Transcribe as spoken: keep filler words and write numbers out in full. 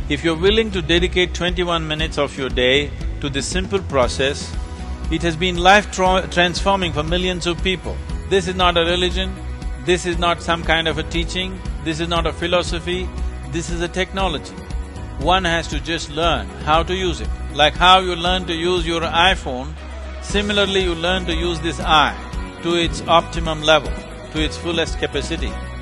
If you're willing to dedicate twenty-one minutes of your day to this simple process, it has been life-transforming for millions of people. This is not a religion, this is not some kind of a teaching, this is not a philosophy, this is a technology. One has to just learn how to use it. Like how you learn to use your iPhone, similarly you learn to use this eye to its optimum level, to its fullest capacity.